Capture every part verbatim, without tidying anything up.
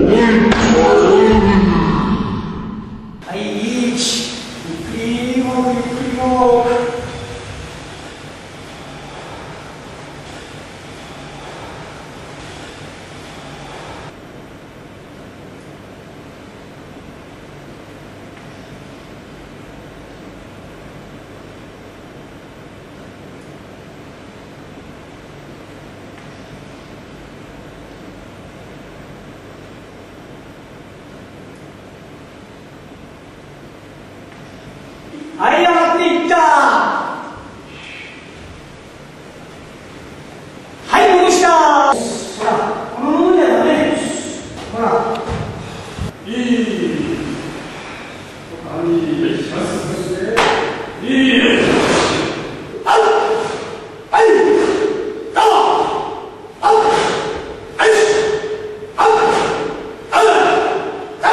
はい、いち、ゆっくりもゆっくりも。はい、上がっていった。はい、戻した。ほら、このままじゃダメ。ほら。いい。はい、します。いい。あう。はい。どう。あう。はい。あう。あう。はい。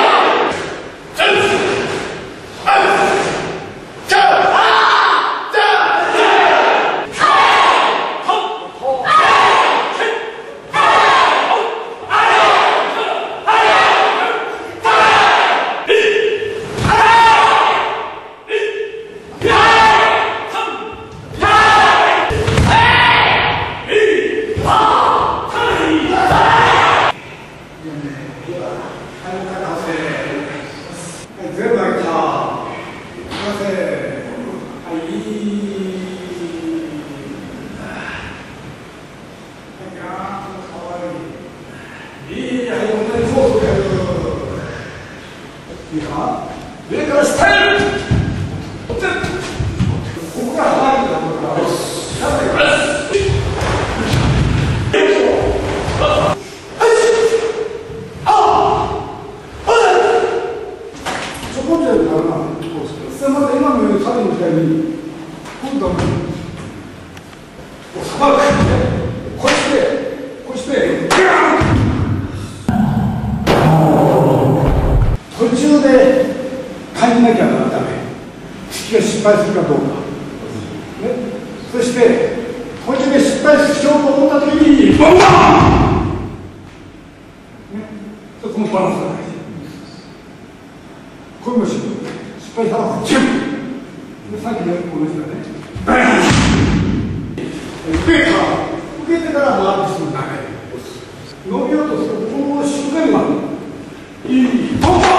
全部開いた。すみません。はい。いい。はい、本当にそうそうやる。いいか。上から下へ。ここから離れてたところから。下まで。また今のように彼みたいに今度はさばくこうしてこうして途中で感じなきゃダメ。突きが失敗するかどうか、ね、そして途中で失敗しようと思った時にボンボン、ね、そこのバランスが大事。これもし失敗したらチュッ、さっきのこの人がね、バーン、受けた受けてから回ってすぐ中へ伸びようとするとこの瞬間に回る。いいボンボン、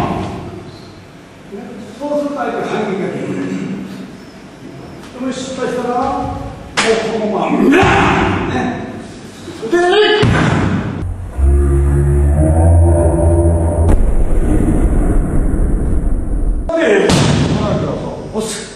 そうすると相手反撃ができる。でも失敗したらもうこのままね、で押す。